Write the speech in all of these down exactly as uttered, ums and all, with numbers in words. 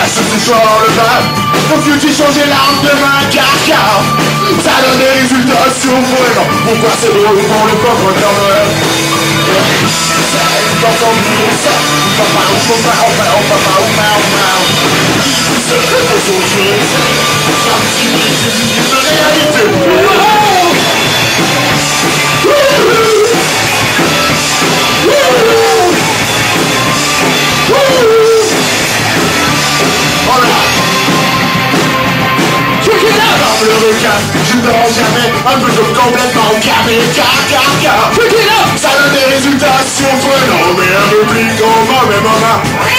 reste toujours le même. Donc tu changeais l'arme de ma car ça donne des résultats surprenants. Pourquoi c'est drôle pour le pauvre Noël? C'est dans ton bureau, papa ou papa ou papa ou papa ou papa ou papa. C'est que pour son jeu, c'est un petit peu de réalité. Le requin, je dors jamais, un peu de complètement gamé, car, car, car. Ça donne des résultats surprenants, mais un peu plus qu'au mauvais moment.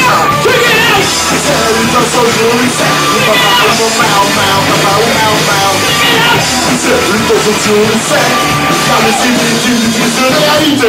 C'est une danse au jour, c'est papa ou papa ou papa ou papa. C'est une danse au jour, c'est car les similitudes de réalité.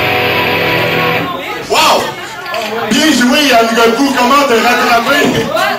Bien joué, Yann Godbout, comment te rattraper?